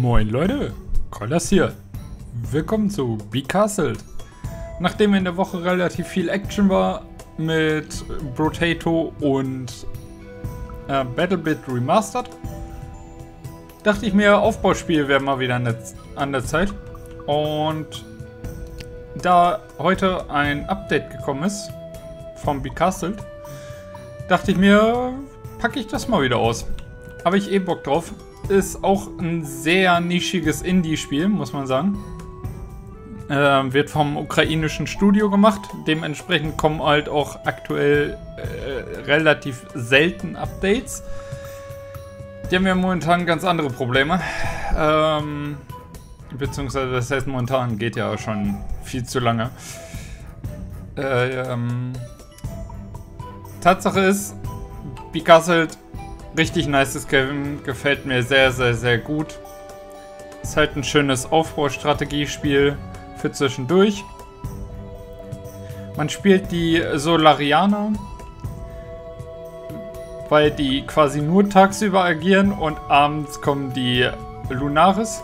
Moin Leute, Kollas hier. Willkommen zu Becastled. Nachdem in der Woche relativ viel Action war mit Brotato und BattleBit Remastered, dachte ich mir, Aufbauspiel wäre mal wieder an der Zeit. Und da heute ein Update gekommen ist vom Becastled, dachte ich mir, packe ich das mal wieder aus. Habe ich eh Bock drauf. Ist auch ein sehr nischiges Indie-Spiel, muss man sagen. Wird vom ukrainischen Studio gemacht. Dementsprechend kommen halt auch aktuell relativ selten Updates. Die haben ja momentan ganz andere Probleme. Beziehungsweise, das heißt momentan, geht ja schon viel zu lange. Tatsache ist, Becastled, richtig nices Game, gefällt mir sehr, sehr, sehr gut. Ist halt ein schönes Aufbaustrategiespiel für zwischendurch. Man spielt die Solarianer, weil die quasi nur tagsüber agieren und abends kommen die Lunaris,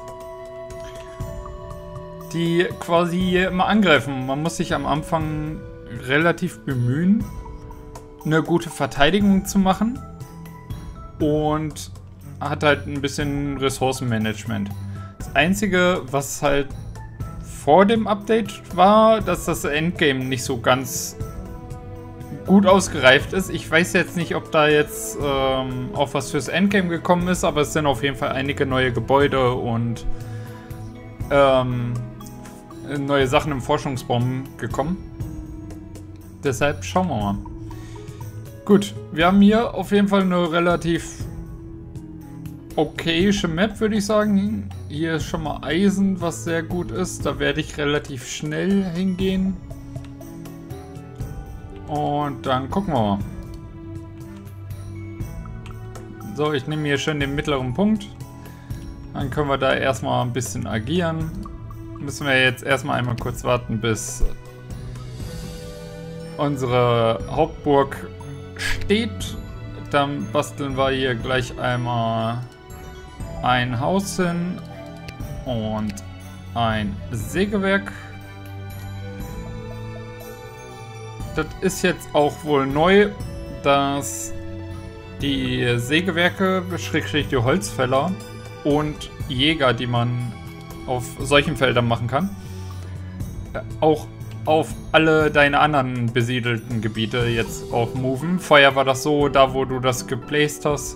die quasi immer angreifen. Man muss sich am Anfang relativ bemühen, eine gute Verteidigung zu machen. Und hat halt ein bisschen Ressourcenmanagement. Das Einzige, was halt vor dem Update war, dass das Endgame nicht so ganz gut ausgereift ist. Ich weiß jetzt nicht, ob da jetzt auch was fürs Endgame gekommen ist, aber es sind auf jeden Fall einige neue Gebäude und neue Sachen im Forschungsbaum gekommen. Deshalb schauen wir mal. Gut, wir haben hier auf jeden Fall eine relativ okayische Map, würde ich sagen. Hier ist schon mal Eisen, was sehr gut ist. Da werde ich relativ schnell hingehen. Und dann gucken wir mal. So, ich nehme hier schön den mittleren Punkt. Dann können wir da erstmal ein bisschen agieren. Müssen wir jetzt erstmal einmal kurz warten, bis unsere Hauptburg steht. Dann basteln wir hier gleich einmal ein Haus hin und ein Sägewerk. Das ist jetzt auch wohl neu, dass die Sägewerke, Schrägstrich die Holzfäller und Jäger, die man auf solchen Feldern machen kann, auch auf alle deine anderen besiedelten Gebiete jetzt auch moven. Vorher war das so, da wo du das geplaced hast,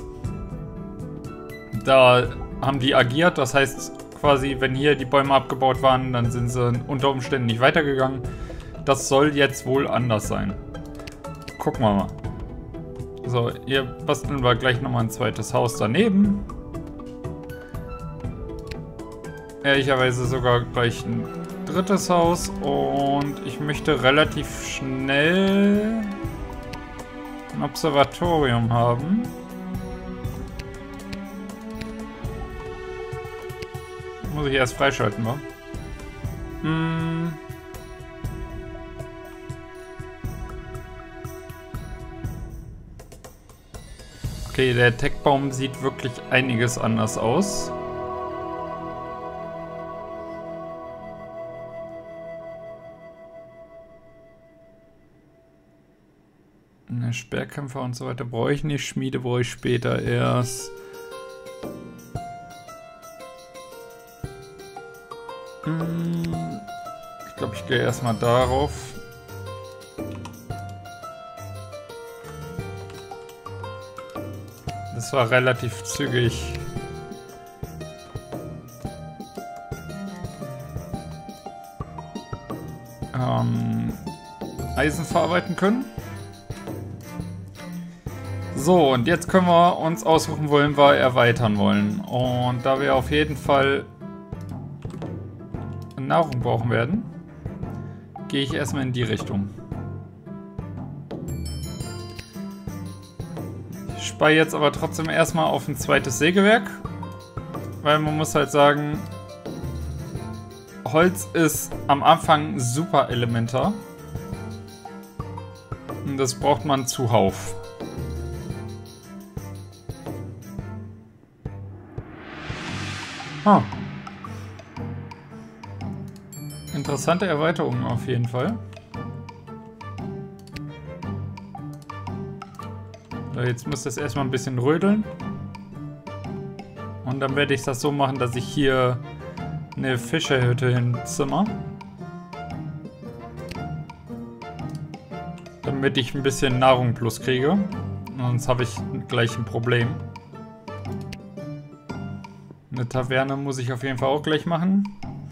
da haben die agiert. Das heißt quasi, wenn hier die Bäume abgebaut waren, dann sind sie unter Umständen nicht weitergegangen. Das soll jetzt wohl anders sein. Gucken wir mal. So, hier basteln wir gleich nochmal ein zweites Haus daneben. Ehrlicherweise sogar gleich ein drittes Haus, und ich möchte relativ schnell ein Observatorium haben. Muss ich erst freischalten, wa? Okay, der Techbaum sieht wirklich einiges anders aus. Sperrkämpfer und so weiter brauche ich nicht. Schmiede brauche ich später erst. Ich glaube, ich gehe erstmal darauf. Das war relativ zügig. Eisen verarbeiten können. So, und jetzt können wir uns aussuchen, wollen wir erweitern wollen. Und da wir auf jeden Fall Nahrung brauchen werden, gehe ich erstmal in die Richtung. Ich spare jetzt aber trotzdem erstmal auf ein zweites Sägewerk, weil man muss halt sagen, Holz ist am Anfang super elementar. Und das braucht man zuhauf. Ah, Interessante Erweiterung auf jeden Fall. So, jetzt muss das erstmal ein bisschen rödeln. Und dann werde ich das so machen, dass ich hier eine Fischerhütte hinzimmer. Damit ich ein bisschen Nahrung plus kriege. Sonst habe ich gleich ein Problem. Eine Taverne muss ich auf jeden Fall auch gleich machen.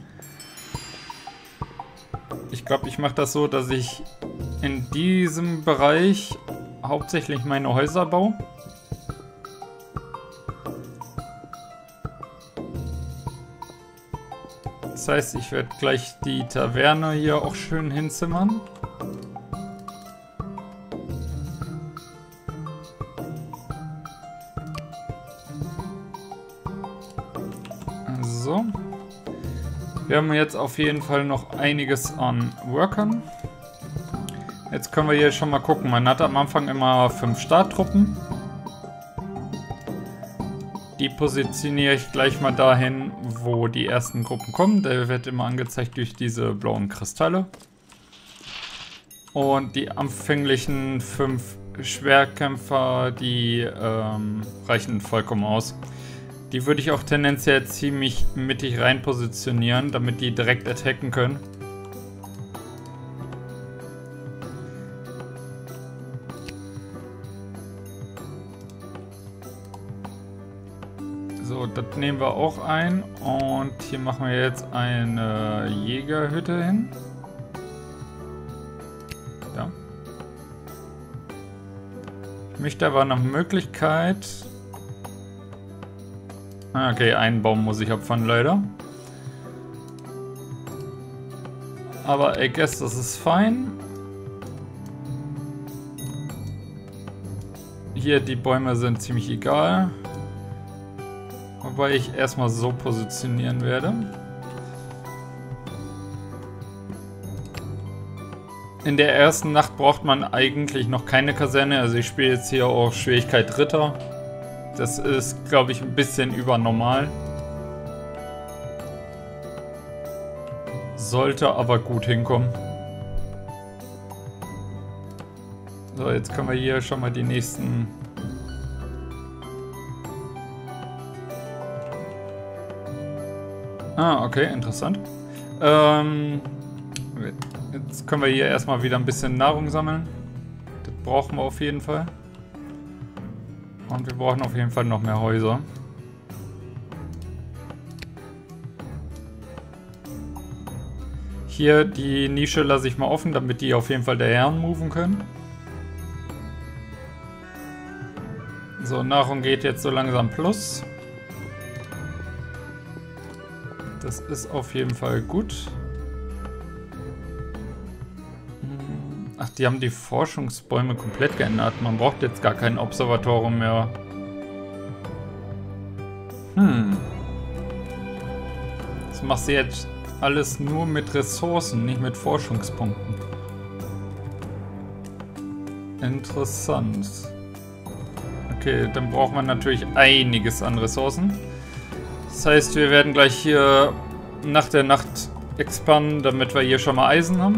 Ich glaube, ich mache das so, dass ich in diesem Bereich hauptsächlich meine Häuser baue. Das heißt, ich werde gleich die Taverne hier auch schön hinzimmern. So. Wir haben jetzt auf jeden Fall noch einiges an Workern. Jetzt können wir hier schon mal gucken. Man hat am Anfang immer 5 Starttruppen. Die positioniere ich gleich mal dahin, wo die ersten Gruppen kommen. Der wird immer angezeigt durch diese blauen Kristalle. Und die anfänglichen 5 Schwerkämpfer, die reichen vollkommen aus. Die würde ich auch tendenziell ziemlich mittig rein positionieren, damit die direkt attacken können. So, das nehmen wir auch ein. Und hier machen wir jetzt eine Jägerhütte hin. Ja. Ich möchte aber nach Möglichkeit... Okay, einen Baum muss ich opfern, leider. Aber I guess das ist fein. Hier, die Bäume sind ziemlich egal. Wobei ich erstmal so positionieren werde. In der ersten Nacht braucht man eigentlich noch keine Kaserne. Also ich spiele jetzt hier auch Schwierigkeit Ritter. Das ist, glaube ich, ein bisschen übernormal. Sollte aber gut hinkommen. So, jetzt können wir hier schon mal die nächsten... Ah, okay, interessant. Jetzt können wir hier erstmal wieder ein bisschen Nahrung sammeln. Das brauchen wir auf jeden Fall. Und wir brauchen auf jeden Fall noch mehr Häuser. Hier die Nische lasse ich mal offen, damit die auf jeden Fall daher moven können. So, Nahrung geht jetzt so langsam plus. Das ist auf jeden Fall gut. Ach, die haben die Forschungsbäume komplett geändert. Man braucht jetzt gar kein Observatorium mehr. Das machst du jetzt alles nur mit Ressourcen, nicht mit Forschungspunkten. Interessant. Okay, dann braucht man natürlich einiges an Ressourcen. Das heißt, wir werden gleich hier nach der Nacht expanden, damit wir hier schon mal Eisen haben.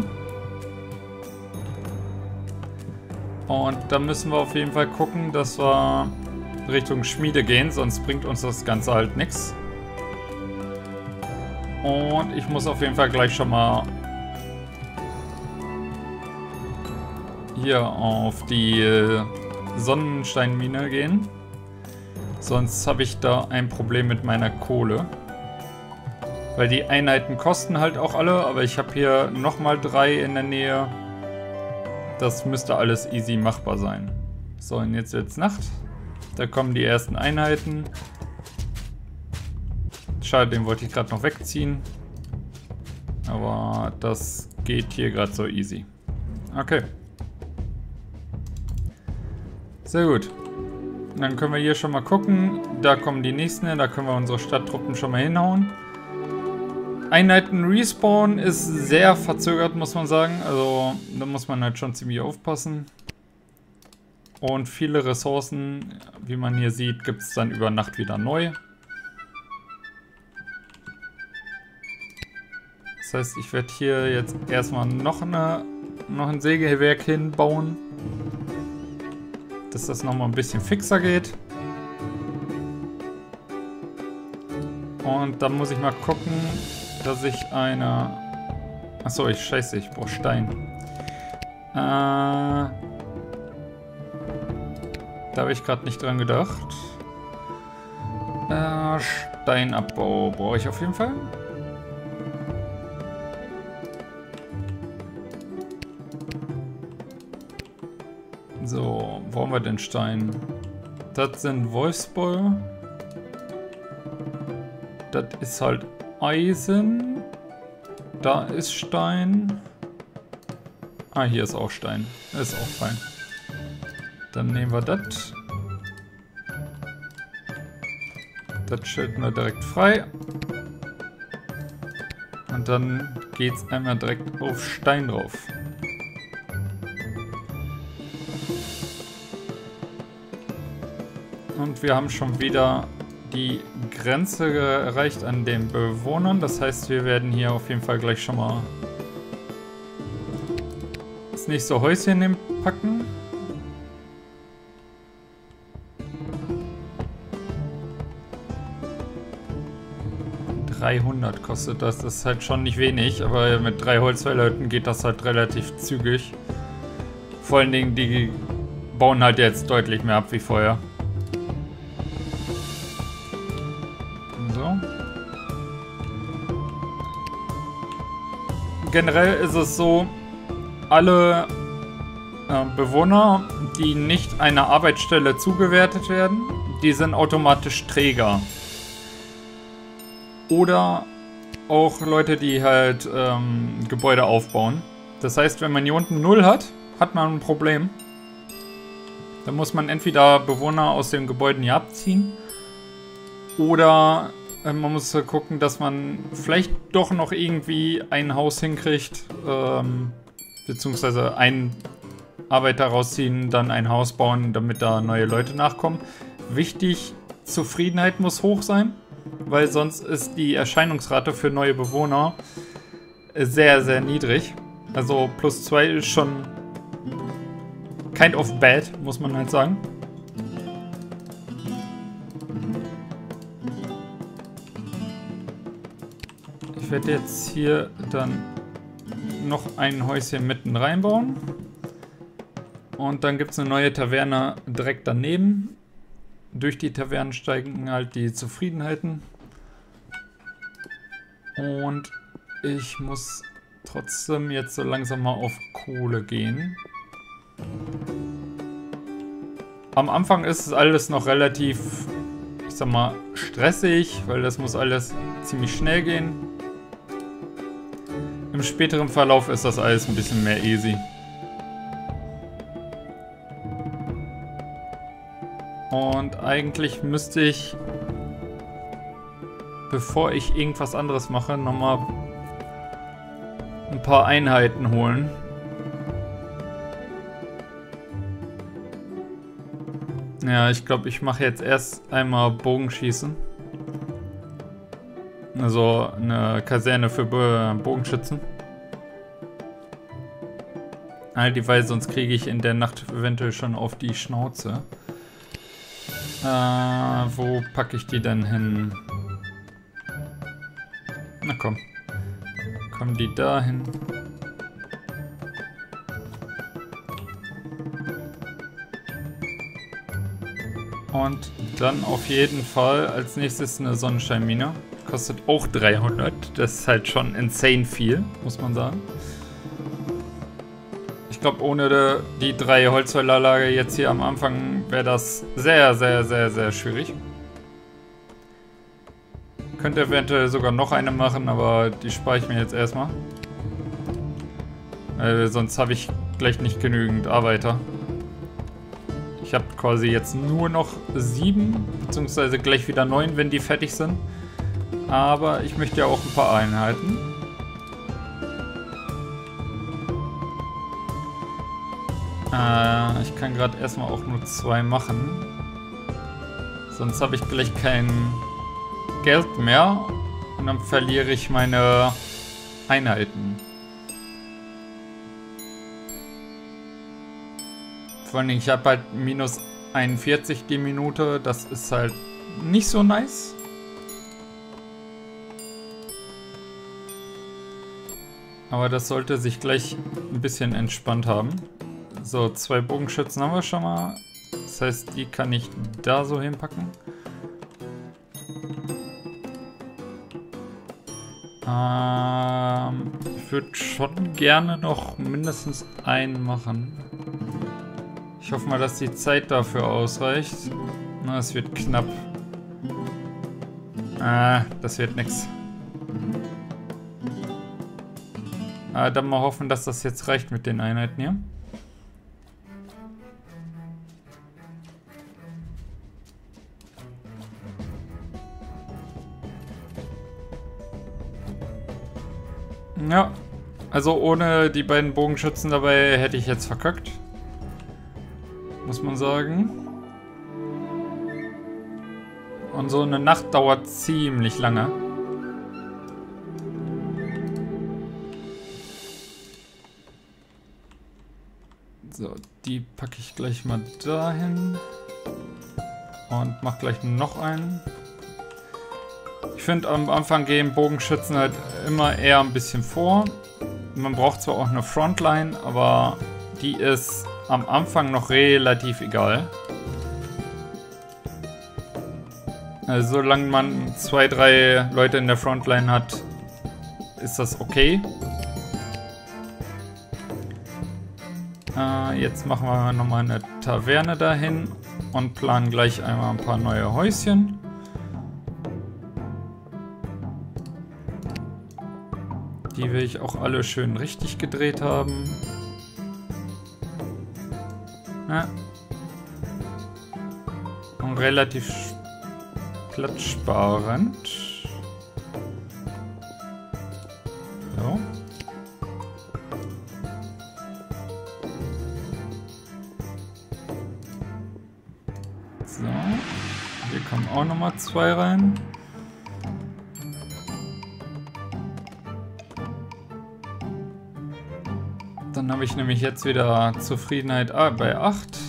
Und da müssen wir auf jeden Fall gucken, dass wir Richtung Schmiede gehen, sonst bringt uns das Ganze halt nichts. Und ich muss auf jeden Fall gleich schon mal hier auf die Sonnensteinmine gehen. Sonst habe ich da ein Problem mit meiner Kohle. Weil die Einheiten kosten halt auch alle, aber ich habe hier nochmal 3 in der Nähe. Das müsste alles easy machbar sein. So, und jetzt wird's Nacht. Da kommen die ersten Einheiten. Schade, den wollte ich gerade noch wegziehen. Aber das geht hier gerade so easy. Okay. Sehr gut. Dann können wir hier schon mal gucken. Da kommen die nächsten hin. Da können wir unsere Stadttruppen schon mal hinhauen. Einheiten Respawn ist sehr verzögert, muss man sagen. Also da muss man halt schon ziemlich aufpassen. Und viele Ressourcen, wie man hier sieht, gibt es dann über Nacht wieder neu. Das heißt, ich werde hier jetzt erstmal noch ein Sägewerk hinbauen. Dass das nochmal ein bisschen fixer geht. Und dann muss ich mal gucken, dass ich eine... Achso, scheiße, ich brauche Stein. Da habe ich gerade nicht dran gedacht. Steinabbau brauche ich auf jeden Fall. So, wo haben wir den Stein? Das sind Wolfsboll. Das ist halt Eisen. Da ist Stein. Ah, hier ist auch Stein. Ist auch fein. Dann nehmen wir das. Das schalten wir direkt frei. Und dann geht es einmal direkt auf Stein drauf. Und wir haben schon wieder die Grenze erreicht an den Bewohnern. Das heißt, wir werden hier auf jeden Fall gleich schon mal das nächste Häuschen packen. $300 kostet das. Das ist halt schon nicht wenig, aber mit 3 Holzfällerhütten geht das halt relativ zügig. Vor allen Dingen, die bauen halt jetzt deutlich mehr ab wie vorher. So. Generell ist es so, alle Bewohner, die nicht einer Arbeitsstelle zugewertet werden, die sind automatisch Träger. Oder auch Leute, die halt Gebäude aufbauen. Das heißt, wenn man hier unten 0 hat, hat man ein Problem. Dann muss man entweder Bewohner aus den Gebäuden hier abziehen. Oder man muss gucken, dass man vielleicht doch noch irgendwie ein Haus hinkriegt. Beziehungsweise einen Arbeiter rausziehen, dann ein Haus bauen, damit da neue Leute nachkommen. Wichtig, Zufriedenheit muss hoch sein. Weil sonst ist die Erscheinungsrate für neue Bewohner sehr, sehr niedrig. Also +2 ist schon kind of bad, muss man halt sagen. Ich werde jetzt hier dann noch ein Häuschen mitten reinbauen. Und dann gibt es eine neue Taverne direkt daneben. Durch die Tavernen steigen halt die Zufriedenheiten. Und ich muss trotzdem jetzt so langsam mal auf Kohle gehen. Am Anfang ist es alles noch relativ, ich sag mal, stressig, weil das muss alles ziemlich schnell gehen. Im späteren Verlauf ist das alles ein bisschen mehr easy. Und eigentlich müsste ich, bevor ich irgendwas anderes mache, nochmal ein paar Einheiten holen. Ja, ich glaube, ich mache jetzt erst einmal Bogenschießen. Also eine Kaserne für Bogenschützen. All die Weise, sonst kriege ich in der Nacht eventuell schon auf die Schnauze. Wo packe ich die denn hin? Na komm. Kommen die da hin? Und dann auf jeden Fall als nächstes eine Sonnenscheinmine. Kostet auch 300. Das ist halt schon insane viel, muss man sagen. Ich glaube, ohne die 3 Holzfällerlager jetzt hier am Anfang wäre das sehr, sehr, sehr, sehr schwierig. Könnte eventuell sogar noch eine machen, aber die spare ich mir jetzt erstmal. Sonst habe ich gleich nicht genügend Arbeiter. Ich habe quasi jetzt nur noch 7, beziehungsweise gleich wieder 9, wenn die fertig sind. Aber ich möchte ja auch ein paar Einheiten. Ich kann gerade erstmal auch nur 2 machen. Sonst habe ich gleich kein Geld mehr. Und dann verliere ich meine Einheiten. Vor allem, ich habe halt minus 41 die Minute. Das ist halt nicht so nice. Aber das sollte sich gleich ein bisschen entspannt haben. So, 2 Bogenschützen haben wir schon mal. Das heißt, die kann ich da so hinpacken. Ich würde schon gerne noch mindestens einen machen. Ich hoffe mal, dass die Zeit dafür ausreicht. Na, es wird knapp. Das wird nix. Dann mal hoffen, dass das jetzt reicht mit den Einheiten hier. Ja, also ohne die beiden Bogenschützen dabei hätte ich jetzt verkackt. Muss man sagen. Und so eine Nacht dauert ziemlich lange. So, die packe ich gleich mal dahin. Und mach gleich noch einen. Ich finde, am Anfang gehen Bogenschützen halt immer eher ein bisschen vor. Man braucht zwar auch eine Frontline, aber die ist am Anfang noch relativ egal. Also solange man 2, 3 Leute in der Frontline hat, ist das okay. Jetzt machen wir nochmal eine Taverne dahin und planen gleich einmal ein paar neue Häuschen. Die will ich auch alle schön richtig gedreht haben. Ja. Und relativ platzsparend. So. So. Hier kommen auch nochmal 2 rein. Dann habe ich nämlich jetzt wieder Zufriedenheit bei 8.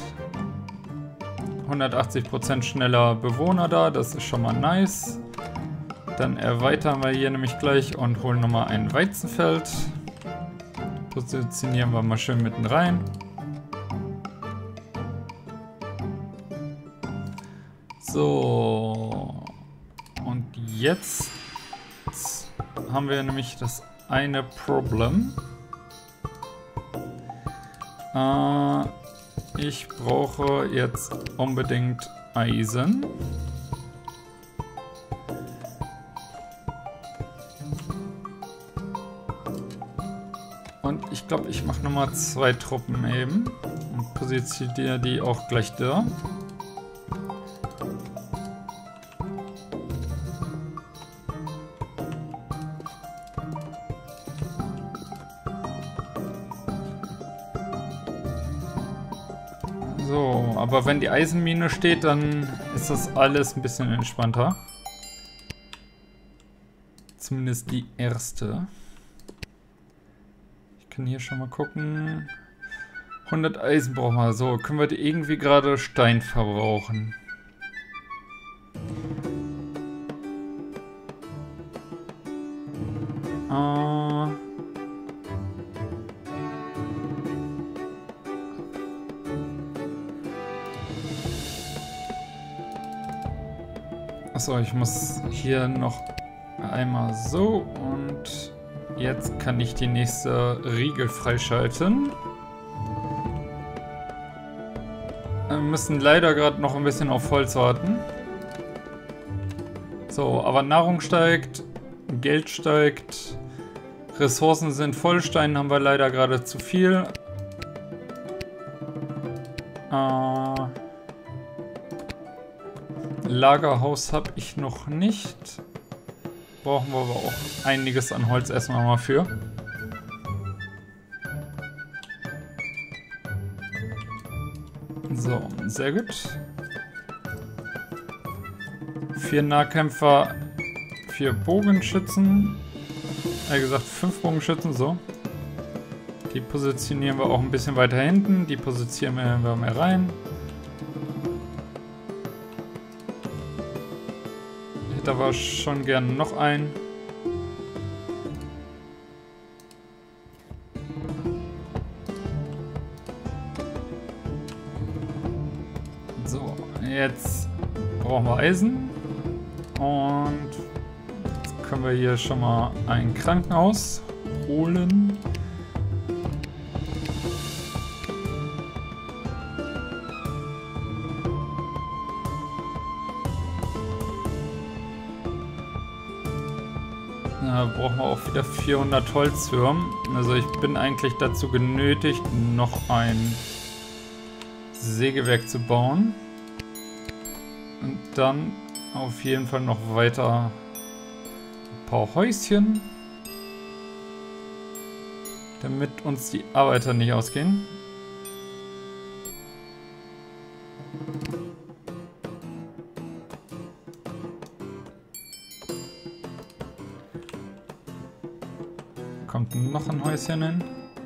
180% schneller Bewohner da, das ist schon mal nice. Dann erweitern wir hier nämlich gleich und holen nochmal ein Weizenfeld. Positionieren wir mal schön mitten rein. So. Und jetzt haben wir nämlich das eine Problem. Ich brauche jetzt unbedingt Eisen. Und ich glaube, ich mache nochmal 2 Truppen eben. Und positioniere die auch gleich da. So, aber wenn die Eisenmine steht, dann ist das alles ein bisschen entspannter. Zumindest die erste. Ich kann hier schon mal gucken. 100 Eisen brauchen wir. So, können wir die irgendwie gerade Stein verbrauchen? Achso, ich muss hier noch einmal so und jetzt kann ich die nächste Riegel freischalten. Wir müssen leider gerade noch ein bisschen auf Holz warten. So, aber Nahrung steigt, Geld steigt, Ressourcen sind voll, Stein haben wir leider gerade zu viel. Lagerhaus habe ich noch nicht. Brauchen wir aber auch einiges an Holz erstmal mal für. So, sehr gut. 4 Nahkämpfer, 4 Bogenschützen. gesagt 5 Bogenschützen, so. Die positionieren wir auch ein bisschen weiter hinten. Die positionieren wir mehr rein. Ich hätte aber schon gerne noch einen. So, jetzt brauchen wir Eisen. Und jetzt können wir hier schon mal ein Krankenhaus holen. Da brauchen wir auch wieder 400 Holz für. Also ich bin eigentlich dazu genötigt, noch ein Sägewerk zu bauen. Und dann auf jeden Fall noch weiter ein paar Häuschen. Damit uns die Arbeiter nicht ausgehen. Kommt noch ein Häuschen hin.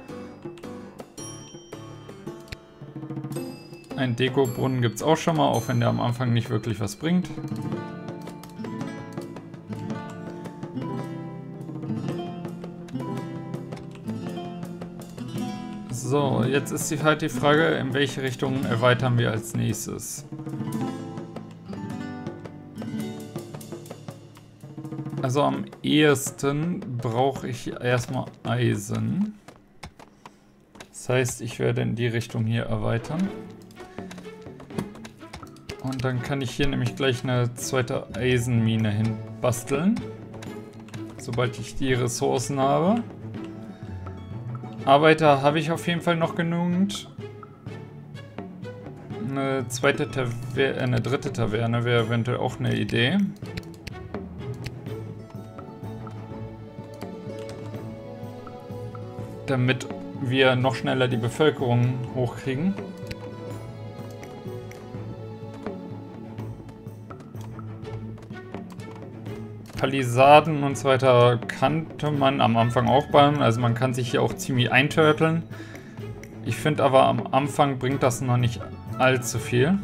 Ein Dekobrunnen gibt es auch schon mal, auch wenn der am Anfang nicht wirklich was bringt. So, jetzt ist halt die Frage, in welche Richtung erweitern wir als nächstes. Also am ehesten brauche ich erstmal Eisen. Das heißt, ich werde in die Richtung hier erweitern. Und dann kann ich hier nämlich gleich eine zweite Eisenmine hinbasteln. Sobald ich die Ressourcen habe. Arbeiter habe ich auf jeden Fall noch genügend. Eine dritte Taverne wäre eventuell auch eine Idee. Damit wir noch schneller die Bevölkerung hochkriegen. Palisaden und so weiter kannte man am Anfang auch bauen. Also man kann sich hier auch ziemlich eintörteln. Ich finde aber am Anfang bringt das noch nicht allzu viel.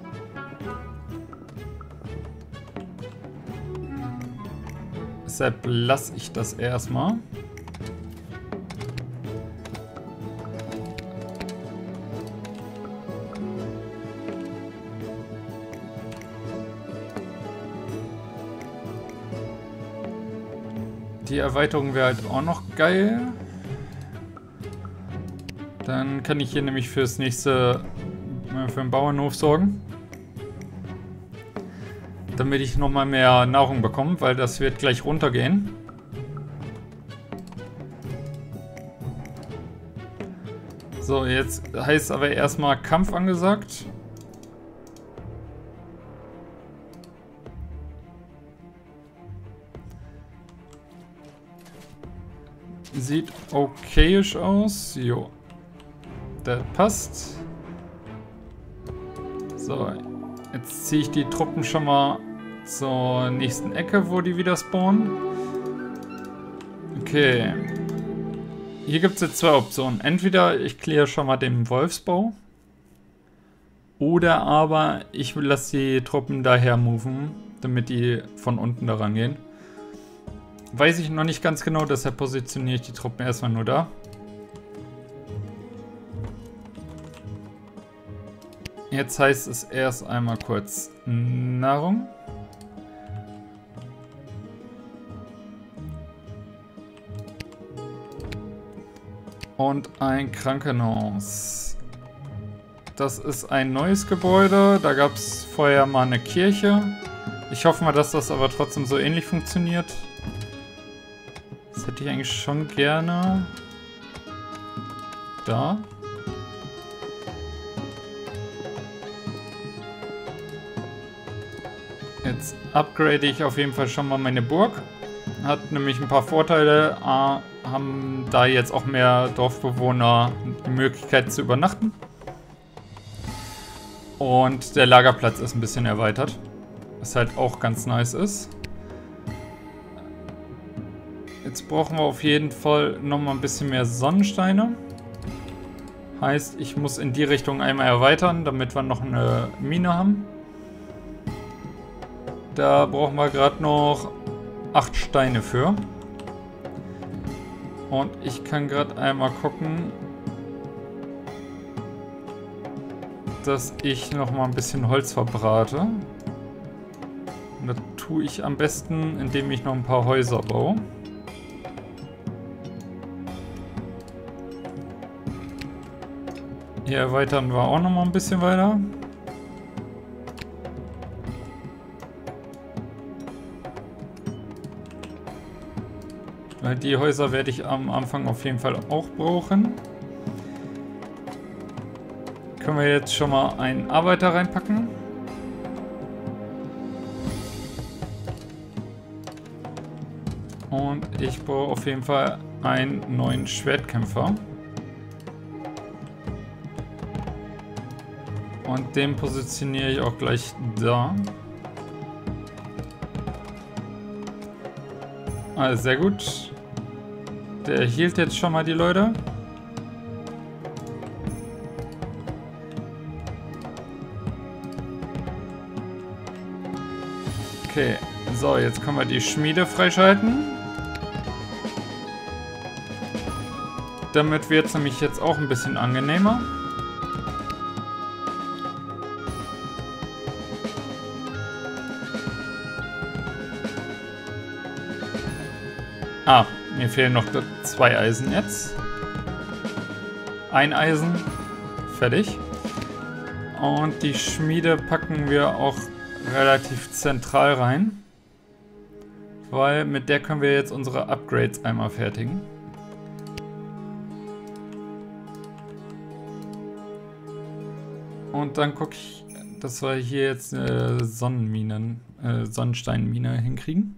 Deshalb lasse ich das erstmal. Die Erweiterung wäre halt auch noch geil. Dann kann ich hier nämlich fürs nächste, für den Bauernhof sorgen. Damit ich nochmal mehr Nahrung bekomme, weil das wird gleich runtergehen. So, jetzt heißt aber erstmal Kampf angesagt. Sieht okayisch aus. Jo. Das passt. So. Jetzt ziehe ich die Truppen schon mal zur nächsten Ecke, wo die wieder spawnen. Okay. Hier gibt es jetzt zwei Optionen. Entweder ich kläre schon mal den Wolfsbau. Oder aber ich lasse die Truppen daher moven, damit die von unten da rangehen. Weiß ich noch nicht ganz genau, deshalb positioniere ich die Truppen erstmal nur da. Jetzt heißt es erst einmal kurz Nahrung. Und ein Krankenhaus. Das ist ein neues Gebäude. Da gab es vorher mal eine Kirche. Ich hoffe mal, dass das aber trotzdem so ähnlich funktioniert. Das hätte ich eigentlich schon gerne. Da. Jetzt upgrade ich auf jeden Fall schon mal meine Burg. Hat nämlich ein paar Vorteile. Haben da jetzt auch mehr Dorfbewohner die Möglichkeit zu übernachten. Und der Lagerplatz ist ein bisschen erweitert. Was halt auch ganz nice ist. Jetzt brauchen wir auf jeden Fall nochmal ein bisschen mehr Sonnensteine. Heißt, ich muss in die Richtung einmal erweitern, damit wir noch eine Mine haben. Da brauchen wir gerade noch 8 Steine für. Und ich kann gerade einmal gucken, dass ich nochmal ein bisschen Holz verbrate. Und das tue ich am besten, indem ich noch ein paar Häuser baue. Hier erweitern wir auch noch mal ein bisschen weiter. Weil die Häuser werde ich am Anfang auf jeden Fall auch brauchen. Können wir jetzt schon mal einen Arbeiter reinpacken. Und ich brauche auf jeden Fall einen neuen Schwertkämpfer. Und den positioniere ich auch gleich da. Also sehr gut. Der hielt jetzt schon mal die Leute. Okay, so, jetzt können wir die Schmiede freischalten. Damit wird es nämlich jetzt auch ein bisschen angenehmer. Ah, mir fehlen noch 2 Eisen jetzt. Ein Eisen. Fertig. Und die Schmiede packen wir auch relativ zentral rein. Weil mit der können wir jetzt unsere Upgrades einmal fertigen. Und dann gucke ich, dass wir hier jetzt eine Sonnensteinmine hinkriegen.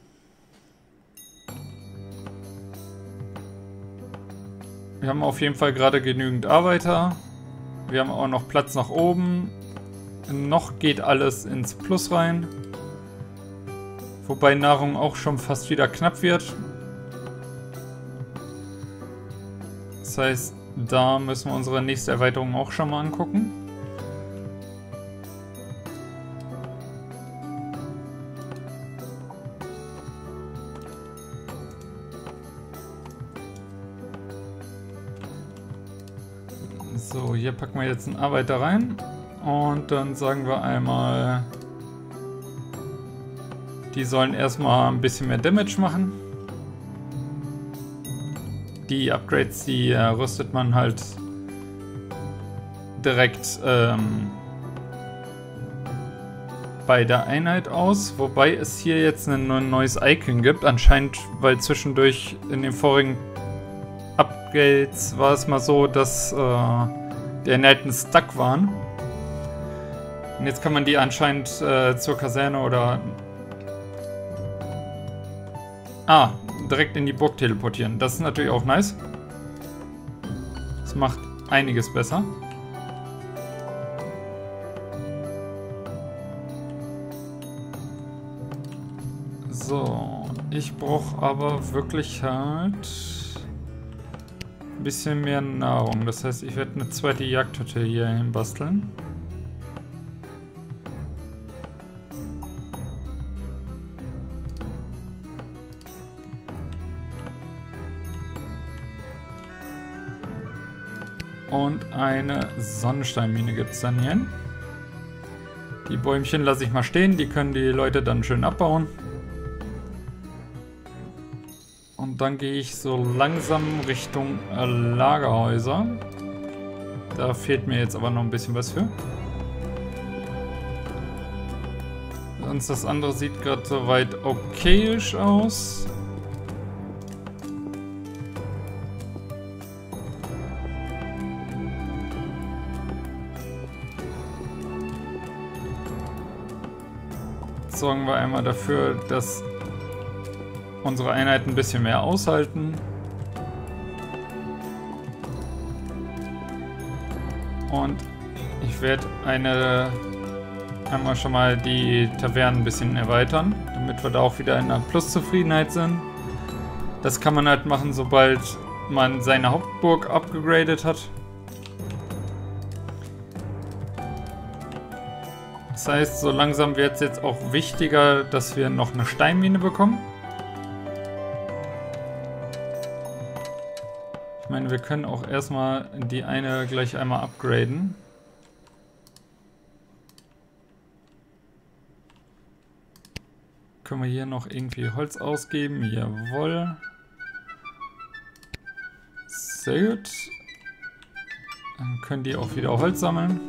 Wir haben auf jeden Fall gerade genügend Arbeiter. Wir haben auch noch Platz nach oben. Noch geht alles ins Plus rein. Wobei Nahrung auch schon fast wieder knapp wird. Das heißt, da müssen wir unsere nächste Erweiterung auch schon mal angucken. So, hier packen wir jetzt einen Arbeiter rein. Und dann sagen wir einmal, die sollen erstmal ein bisschen mehr Damage machen. Die Upgrades, die rüstet man halt direkt bei der Einheit aus. Wobei es hier jetzt ein neues Icon gibt. Anscheinend, weil zwischendurch in den vorigen Upgrades war es mal so, dass die Einheiten stuck waren. Und jetzt kann man die anscheinend zur Kaserne oder direkt in die Burg teleportieren. Das ist natürlich auch nice. Das macht einiges besser. So, ich brauche aber wirklich halt ein bisschen mehr Nahrung. Das heißt, ich werde eine zweite Jagdhütte hier hin basteln. Und eine Sonnensteinmine gibt es dann hier. Die Bäumchen lasse ich mal stehen, die können die Leute dann schön abbauen. Und dann gehe ich so langsam Richtung Lagerhäuser. Da fehlt mir jetzt aber noch ein bisschen was für. Sonst das andere sieht gerade soweit okayisch aus. Sorgen wir einmal dafür, dass unsere Einheiten ein bisschen mehr aushalten. Und ich werde einmal schon mal die Tavernen ein bisschen erweitern, damit wir da auch wieder in einer Pluszufriedenheit sind. Das kann man halt machen, sobald man seine Hauptburg abgegradet hat. Das heißt, so langsam wird es jetzt auch wichtiger, dass wir noch eine Steinmine bekommen. Ich meine, wir können auch erstmal die eine gleich einmal upgraden. Können wir hier noch irgendwie Holz ausgeben? Jawohl. Sehr gut. Dann können die auch wieder Holz sammeln.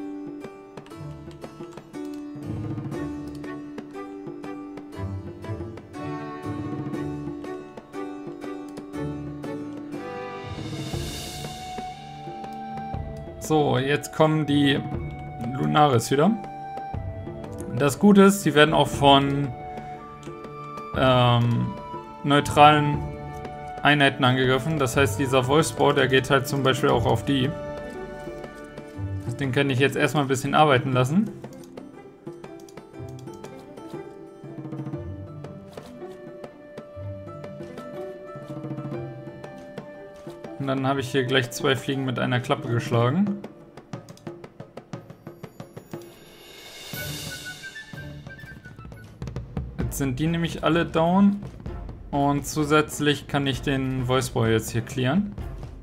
So, jetzt kommen die Lunaris wieder. Das Gute ist, die werden auch von neutralen Einheiten angegriffen. Das heißt, dieser Wolfsbau, der geht halt zum Beispiel auch auf die. Den kann ich jetzt erstmal ein bisschen arbeiten lassen. Und dann habe ich hier gleich 2 Fliegen mit einer Klappe geschlagen. Jetzt sind die nämlich alle down. Und zusätzlich kann ich den Voiceboy jetzt hier clearen.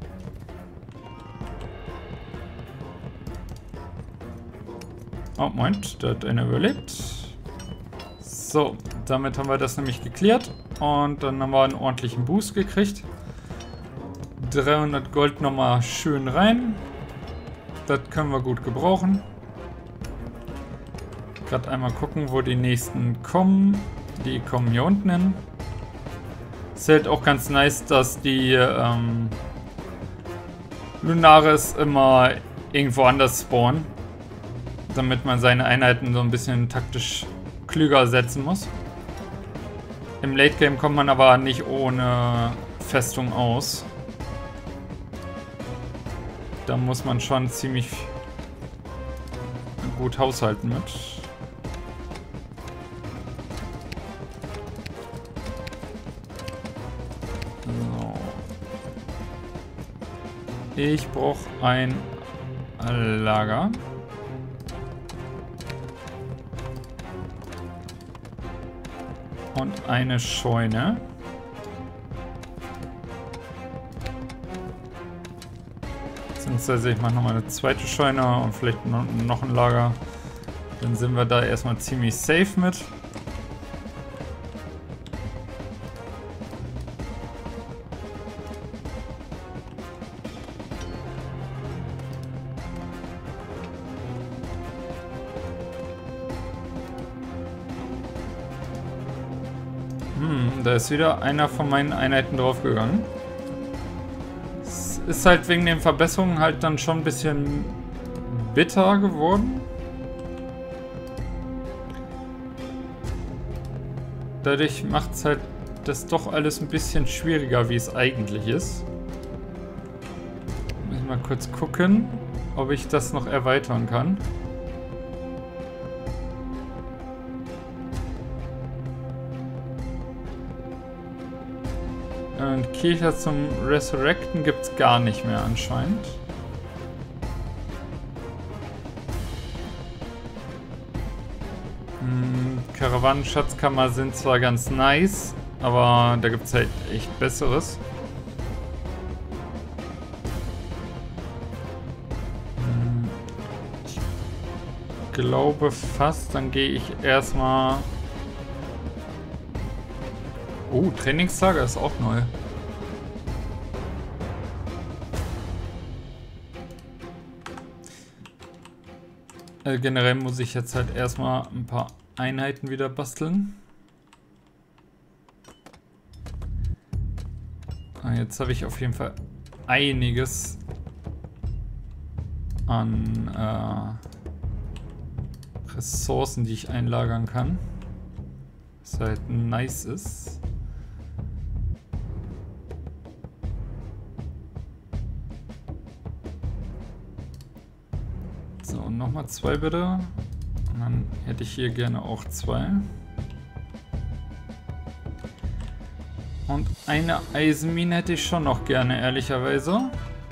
Oh, Moment, der hat einer überlebt. So, damit haben wir das nämlich geklärt. Und dann haben wir einen ordentlichen Boost gekriegt. 300 Gold nochmal schön rein. Das können wir gut gebrauchen. Gerade einmal gucken, wo die nächsten kommen. Die kommen hier unten hin. Ist halt auch ganz nice, dass die Lunaris immer irgendwo anders spawnen. Damit man seine Einheiten so ein bisschen taktisch klüger setzen muss. Im Late Game kommt man aber nicht ohne Festung aus. Da muss man schon ziemlich gut haushalten mit. So. Ich brauche ein Lager. Und eine Scheune. Beziehungsweise ich mache nochmal eine zweite Scheune und vielleicht noch ein Lager. Dann sind wir da erstmal ziemlich safe mit. Da ist wieder einer von meinen Einheiten draufgegangen. Es ist halt wegen den Verbesserungen halt dann schon ein bisschen bitter geworden. Dadurch macht es halt das doch alles ein bisschen schwieriger, wie es eigentlich ist. Muss ich mal kurz gucken, ob ich das noch erweitern kann. Und Kirche zum Resurrecten gibt es gar nicht mehr anscheinend. Karawanen-Schatzkammer sind zwar ganz nice, aber da gibt es halt echt Besseres. Ich glaube fast, dann gehe ich erstmal... Oh, Trainingslager ist auch neu. Generell muss ich jetzt halt erstmal ein paar Einheiten wieder basteln. Jetzt habe ich auf jeden Fall einiges an Ressourcen, die ich einlagern kann. Was halt nice ist. So, nochmal 2 bitte. Und dann hätte ich hier gerne auch 2. Und eine Eisenmine hätte ich schon noch gerne, ehrlicherweise.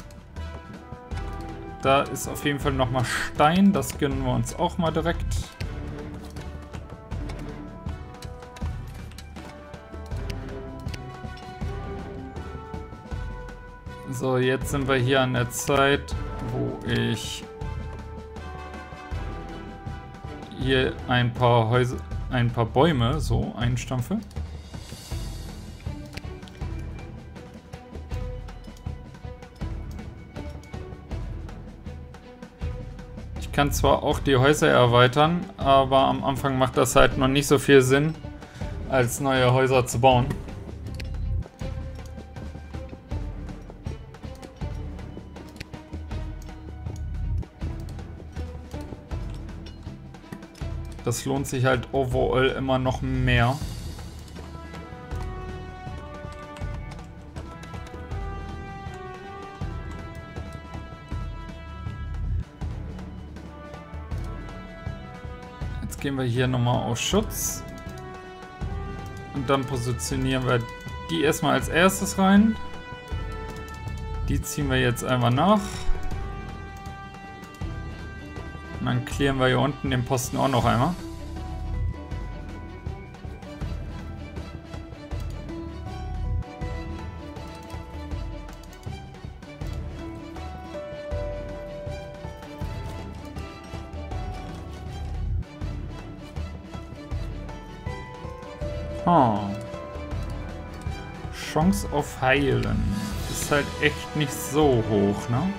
Da ist auf jeden Fall nochmal Stein. Das gönnen wir uns auch mal direkt. So, jetzt sind wir hier an der Zeit, wo ich hier ein paar Bäume so einstampfe. Ich kann zwar auch die Häuser erweitern, aber am Anfang macht das halt noch nicht so viel Sinn, als neue Häuser zu bauen. Das lohnt sich halt overall immer noch mehr. Jetzt gehen wir hier nochmal auf Schutz. Und dann positionieren wir die erstmal als erstes rein. Die ziehen wir jetzt einmal nach. Und dann klären wir hier unten den Posten auch noch einmal. Chance auf Heilen ist halt echt nicht so hoch, ne?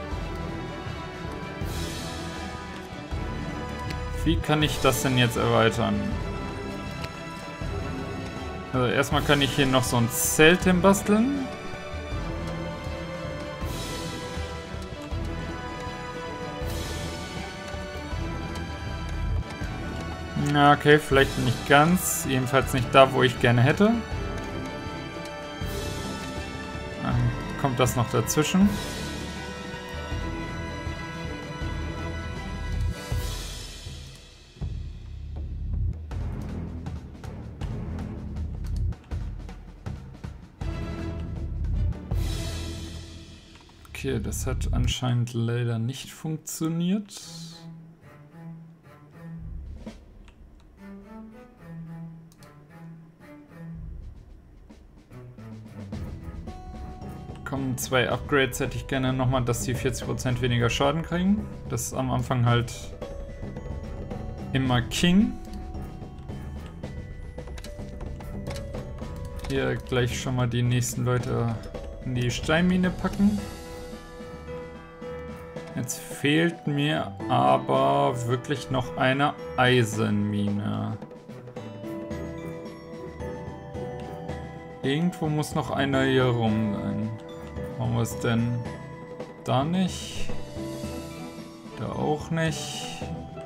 Wie kann ich das denn jetzt erweitern? Also erstmal kann ich hier noch so ein Zelt hinbasteln. Ja, okay, vielleicht nicht ganz. Jedenfalls nicht da, wo ich gerne hätte. Dann kommt das noch dazwischen. Okay, das hat anscheinend leider nicht funktioniert. Kommen 2 Upgrades, hätte ich gerne nochmal, dass die 40% weniger Schaden kriegen. Das ist am Anfang halt immer King. Hier gleich schon mal die nächsten Leute in die Steinmine packen. Jetzt fehlt mir aber wirklich noch eine Eisenmine. Irgendwo muss noch einer hier rum sein. Warum wir es denn da nicht? Da auch nicht.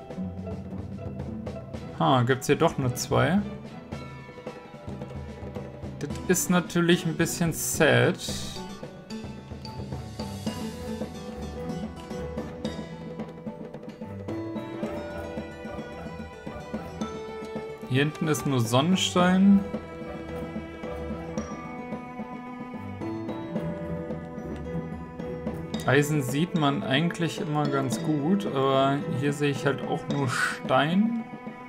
Gibt's hier doch nur 2. Das ist natürlich ein bisschen sad. Hier hinten ist nur Sonnenstein. Eisen sieht man eigentlich immer ganz gut, aber hier sehe ich halt auch nur Stein.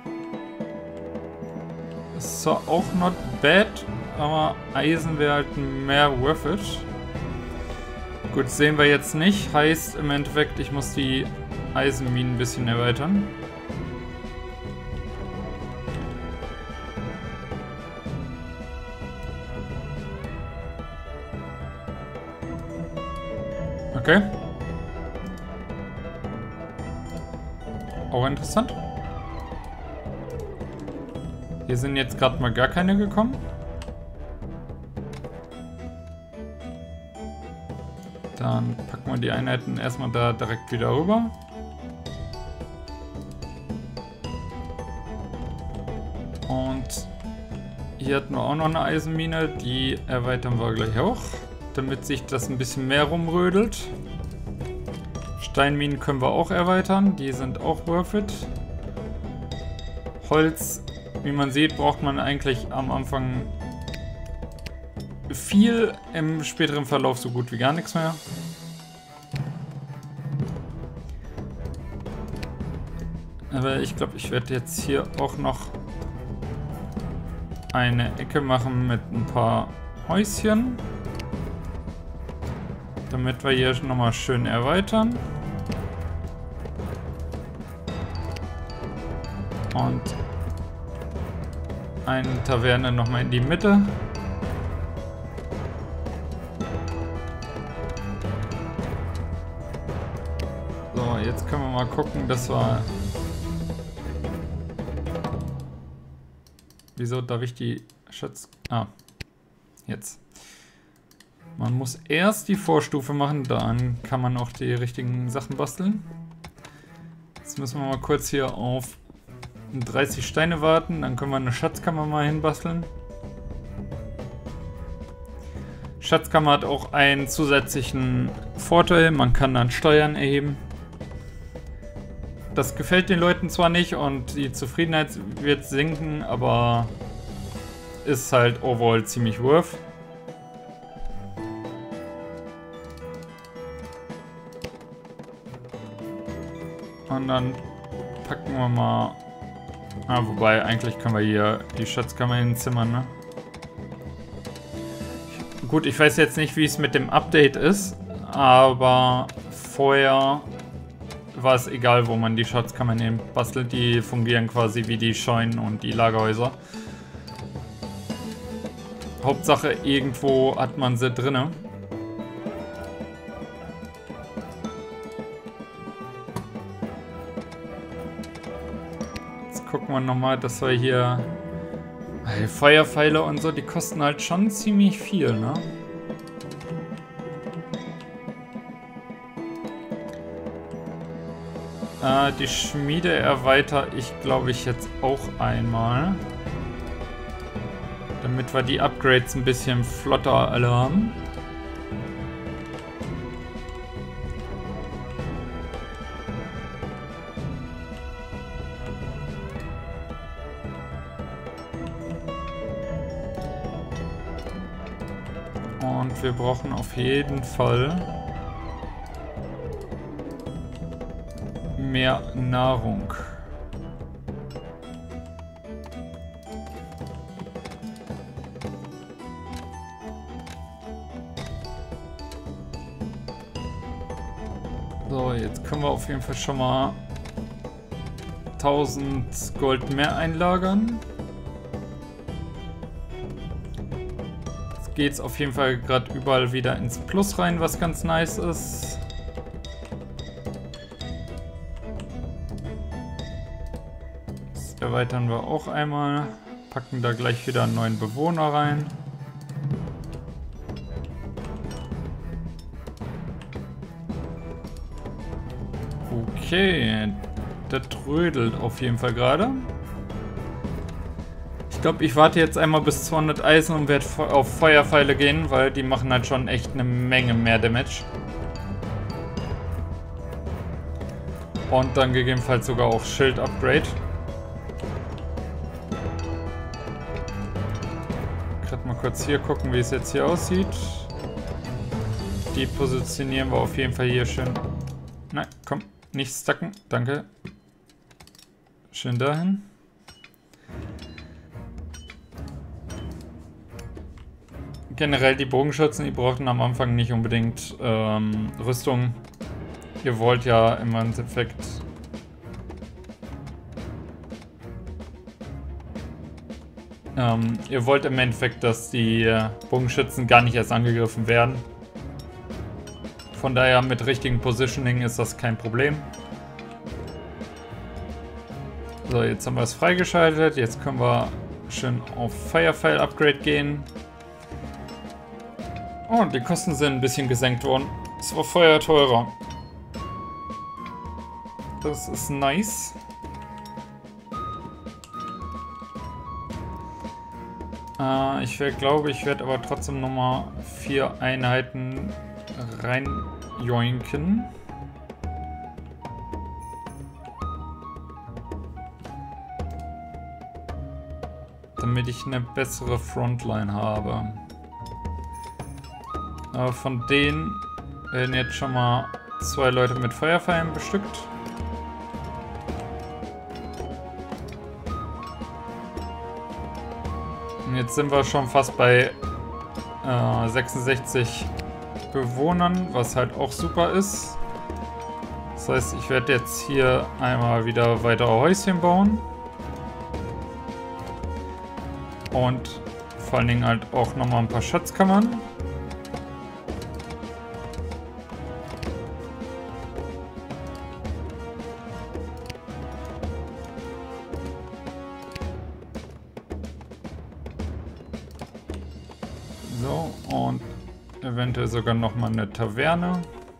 Ist zwar auch not bad, aber Eisen wäre halt mehr worth it. Gut, sehen wir jetzt nicht. Heißt im Endeffekt, ich muss die Eisenminen ein bisschen erweitern. Okay. Auch interessant. Hier sind jetzt gerade mal gar keine gekommen. Dann packen wir die Einheiten erstmal da direkt wieder rüber. Und hier hatten wir auch noch eine Eisenmine. Die erweitern wir gleich auch, damit sich das ein bisschen mehr rumrödelt. Steinminen können wir auch erweitern, die sind auch worth it. Holz, wie man sieht, braucht man eigentlich am Anfang viel, im späteren Verlauf so gut wie gar nichts mehr. Aber ich glaube, ich werde jetzt hier auch noch eine Ecke machen mit ein paar Häuschen. Damit wir hier nochmal schön erweitern. Und eine Taverne nochmal in die Mitte. So, jetzt können wir mal gucken, dass wir... Wieso darf ich die Schatz... Ah, jetzt. Man muss erst die Vorstufe machen, dann kann man auch die richtigen Sachen basteln. Jetzt müssen wir mal kurz hier auf 30 Steine warten, dann können wir eine Schatzkammer mal hinbasteln. Schatzkammer hat auch einen zusätzlichen Vorteil, man kann dann Steuern erheben. Das gefällt den Leuten zwar nicht und die Zufriedenheit wird sinken, aber ist halt overall ziemlich worth. Und dann packen wir mal... Ah, wobei, eigentlich können wir hier die Schatzkammer hinzimmern, ne? Gut, ich weiß jetzt nicht, wie es mit dem Update ist, aber vorher war es egal, wo man die Schatzkammern hin bastelt. Die fungieren quasi wie die Scheunen und die Lagerhäuser. Hauptsache, irgendwo hat man sie drinne. Jetzt gucken wir nochmal, dass wir hier... Die Feuerpfeile und so, die kosten halt schon ziemlich viel, ne? Die Schmiede erweitere ich, glaube ich, jetzt auch einmal. Damit wir die Upgrades ein bisschen flotter alle haben. Und wir brauchen auf jeden Fall mehr Nahrung. So, jetzt können wir auf jeden Fall schon mal 1000 Gold mehr einlagern. Jetzt geht es auf jeden Fall gerade überall wieder ins Plus rein, was ganz nice ist. Das erweitern wir auch einmal. Packen da gleich wieder einen neuen Bewohner rein. Okay, der trödelt auf jeden Fall gerade. Ich glaube, ich warte jetzt einmal bis 200 Eisen und werde auf Feuerpfeile gehen, weil die machen halt schon echt eine Menge mehr Damage. Und dann gegebenenfalls sogar auch Schild-Upgrade. Gerade mal kurz hier gucken, wie es jetzt hier aussieht. Die positionieren wir auf jeden Fall hier schön. Nein, komm. Nicht stacken, danke. Schön dahin. Generell die Bogenschützen, die brauchten am Anfang nicht unbedingt Rüstung. Ihr wollt ja im Endeffekt dass die Bogenschützen gar nicht erst angegriffen werden. Von daher mit richtigem Positioning ist das kein Problem. So, jetzt haben wir es freigeschaltet. Jetzt können wir schön auf Firefile Upgrade gehen. Oh, die Kosten sind ein bisschen gesenkt worden. Es war vorher teurer. Das ist nice. Ich glaube, ich werde aber trotzdem nochmal 4 Einheiten reinjoinken. Damit ich eine bessere Frontline habe. Aber von denen werden jetzt schon mal 2 Leute mit Feuerpfeilen bestückt. Und jetzt sind wir schon fast bei 66 Bewohnern, was halt auch super ist. Das heißt, ich werde jetzt hier einmal wieder weitere Häuschen bauen. Und vor allen Dingen halt auch nochmal ein paar Schatzkammern. So, und eventuell sogar nochmal eine Taverne.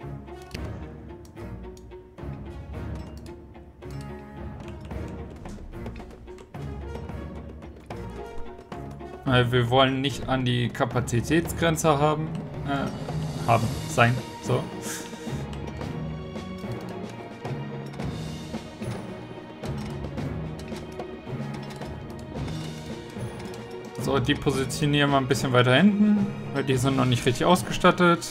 Wir wollen nicht an die Kapazitätsgrenze sein. So. So, die positionieren wir ein bisschen weiter hinten, weil die sind noch nicht richtig ausgestattet.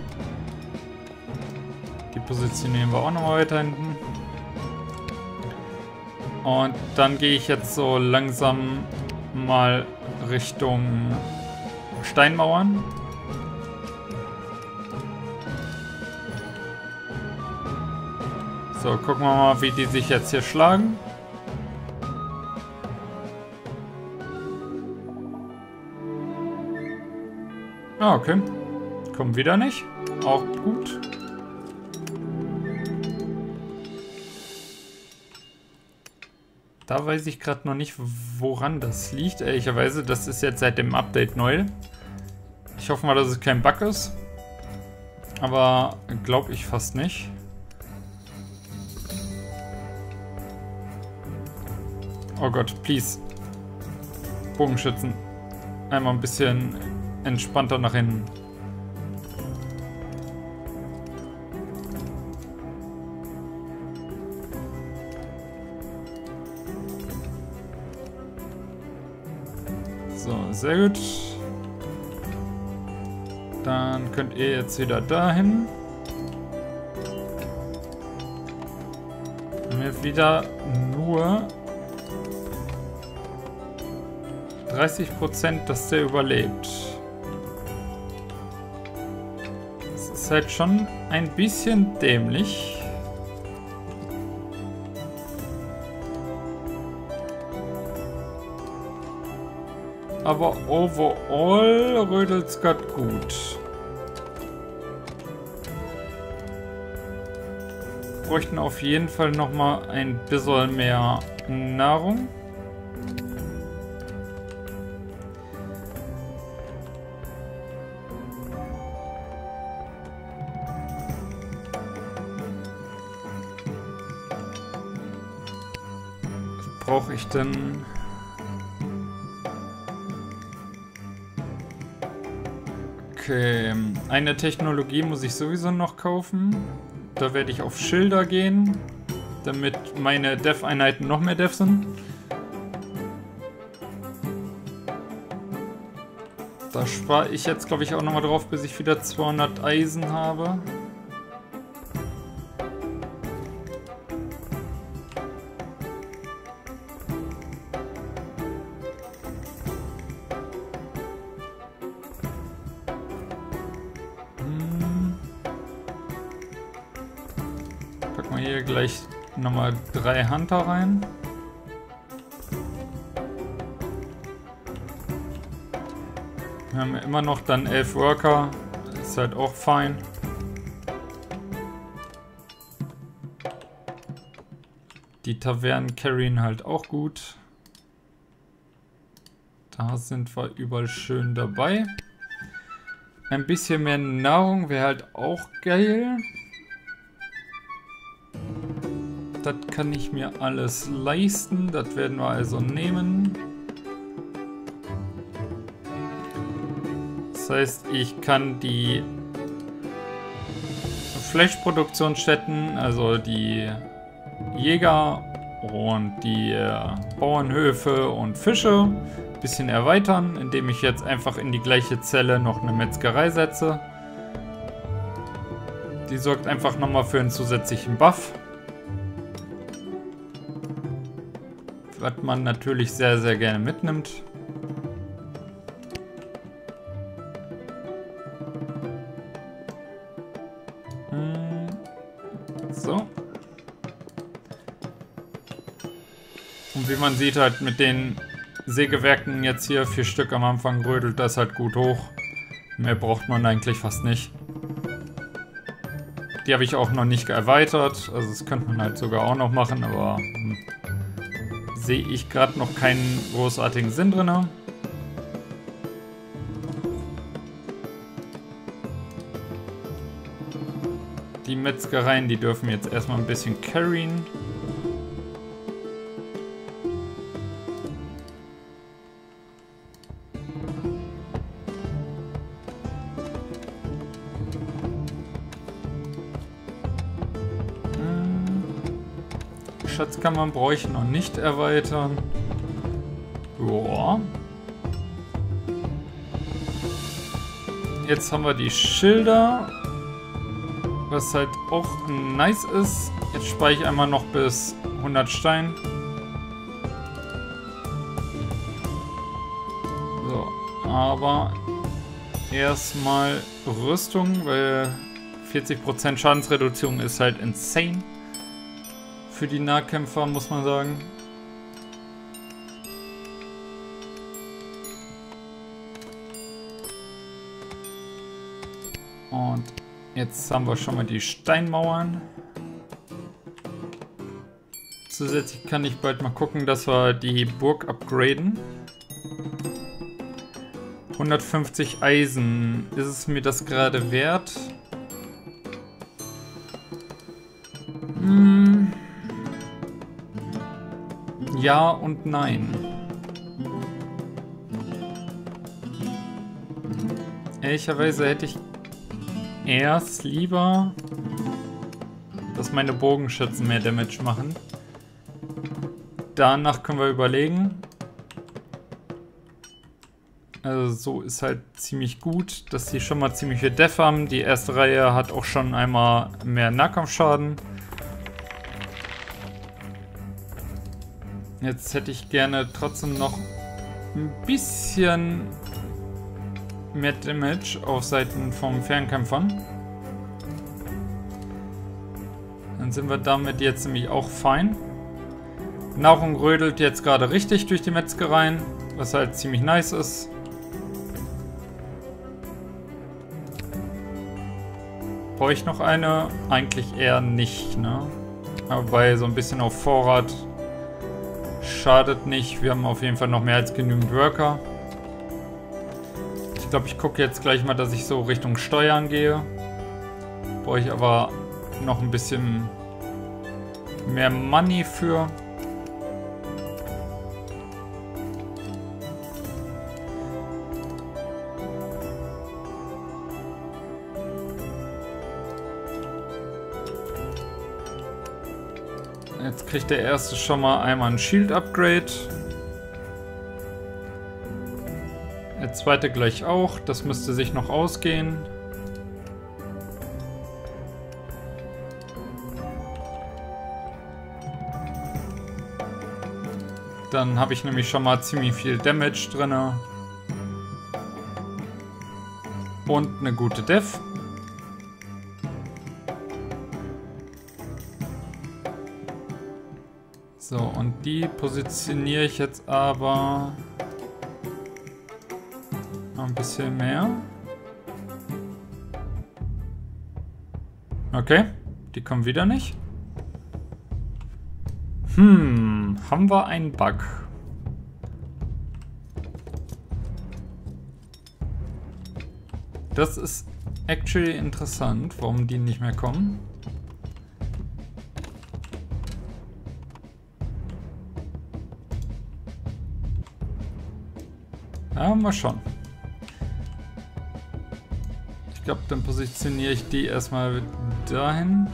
Die positionieren wir auch noch mal weiter hinten. Und dann gehe ich jetzt so langsam mal Richtung Steinmauern. So, gucken wir mal, wie die sich jetzt hier schlagen. Ah, okay. Kommen wieder nicht. Auch gut. Da weiß ich gerade noch nicht, woran das liegt. Ehrlicherweise, das ist jetzt seit dem Update neu. Ich hoffe mal, dass es kein Bug ist. Aber glaube ich fast nicht. Oh Gott, please. Bogenschützen. Einmal ein bisschen entspannter nach hinten. So, sehr gut. Dann könnt ihr jetzt wieder dahin. Haben wir wieder nur 30%, dass der überlebt. Das ist halt schon ein bisschen dämlich. Aber overall rödelt es gerade gut. Bräuchten auf jeden Fall nochmal ein bisschen mehr Nahrung. Was brauche ich denn? Okay, eine Technologie muss ich sowieso noch kaufen. Da werde ich auf Schilder gehen, damit meine Dev-Einheiten noch mehr Dev sind. Da spare ich jetzt, glaube ich, auch nochmal drauf, bis ich wieder 200 Eisen habe. Packen wir hier gleich nochmal 3 Hunter rein. Wir haben immer noch dann 11 Worker. Ist halt auch fein. Die Tavernen carryen halt auch gut. Da sind wir überall schön dabei. Ein bisschen mehr Nahrung wäre halt auch geil. Das kann ich mir alles leisten. Das werden wir also nehmen. Das heißt, ich kann die Fleischproduktionsstätten, also die Jäger und die Bauernhöfe und Fische ein bisschen erweitern, indem ich jetzt einfach in die gleiche Zelle noch eine Metzgerei setze. Die sorgt einfach nochmal für einen zusätzlichen Buff. Was man natürlich sehr, sehr gerne mitnimmt. So. Und wie man sieht, halt mit den Sägewerken jetzt hier 4 Stück am Anfang rödelt das halt gut hoch. Mehr braucht man eigentlich fast nicht. Die habe ich auch noch nicht erweitert. Also das könnte man halt sogar auch noch machen, aber sehe ich gerade noch keinen großartigen Sinn drin. Die Metzgereien, die dürfen jetzt erstmal ein bisschen carryen. Schatzkammern brauche ich noch nicht erweitern. Joa. Jetzt haben wir die Schilder. Was halt auch nice ist. Jetzt speichere ich einmal noch bis 100 Stein. So, aber erstmal Rüstung, weil 40% Schadensreduzierung ist halt insane. Für die Nahkämpfer, muss man sagen. Und jetzt haben wir schon mal die Steinmauern. Zusätzlich kann ich bald mal gucken, dass wir die Burg upgraden. 150 Eisen. Ist es mir das gerade wert? Ja und nein. Ehrlicherweise hätte ich erst lieber, dass meine Bogenschützen mehr Damage machen. Danach können wir überlegen. Also so ist halt ziemlich gut, dass die schon mal ziemlich viel Def haben. Die erste Reihe hat auch schon einmal mehr Nahkampfschaden. Jetzt hätte ich gerne trotzdem noch ein bisschen mehr Damage auf Seiten vom Fernkämpfern. Dann sind wir damit jetzt nämlich auch fein. Nahrung rödelt jetzt gerade richtig durch die Metzgereien, was halt ziemlich nice ist. Brauche ich noch eine? Eigentlich eher nicht, ne? Aber so ein bisschen auf Vorrat schadet nicht. Wir haben auf jeden Fall noch mehr als genügend Worker. Ich glaube, ich gucke jetzt gleich mal, dass ich so Richtung Steuern gehe. Brauche ich aber noch ein bisschen mehr Money für. Jetzt kriegt der erste schon mal einmal ein Shield-Upgrade. Der zweite gleich auch. Das müsste sich noch ausgehen. Dann habe ich nämlich schon mal ziemlich viel Damage drin. Und eine gute Def. So, und die positioniere ich jetzt aber noch ein bisschen mehr. Okay, die kommen wieder nicht. Haben wir einen Bug? Das ist actually interessant, warum die nicht mehr kommen. Ja, mal schauen. Ich glaube, dann positioniere ich die erstmal dahin.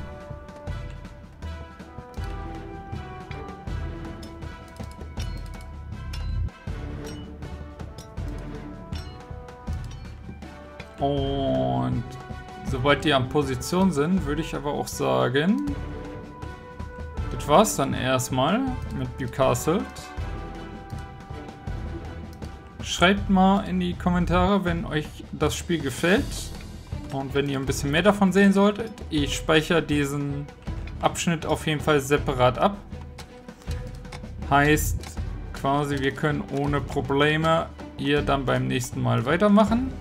Und Sobald die an Position sind, würde ich aber auch sagen, das war's dann erstmal mit Becastled. Schreibt mal in die Kommentare, wenn euch das Spiel gefällt und wenn ihr ein bisschen mehr davon sehen solltet. Ich speichere diesen Abschnitt auf jeden Fall separat ab. Heißt quasi, wir können ohne Probleme hier dann beim nächsten Mal weitermachen.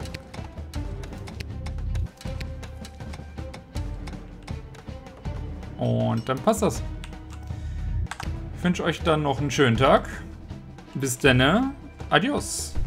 Und dann passt das. Ich wünsche euch dann noch einen schönen Tag. Bis dann. Adios.